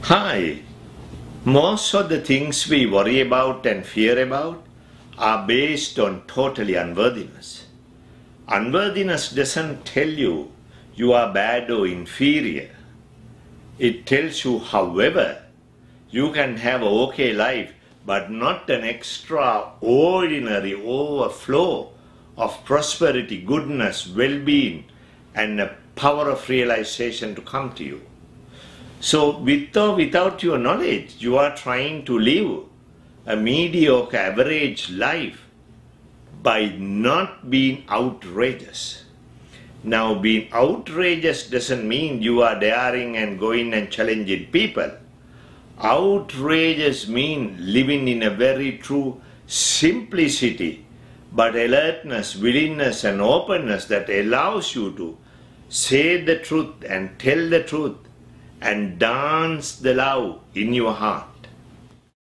Hi. Most of the things we worry about and fear about are based on totally unworthiness. Unworthiness doesn't tell you you are bad or inferior. It tells you, however, you can have an okay life, but not an extraordinary overflow of prosperity, goodness, well-being, and a power of realization to come to you. So with or without your knowledge, you are trying to live a mediocre, average life by not being outrageous. Now, being outrageous doesn't mean you are daring and going and challenging people. Outrageous means living in a very true simplicity, but alertness, willingness and openness that allows you to say the truth and tell the truth and dance the love in your heart.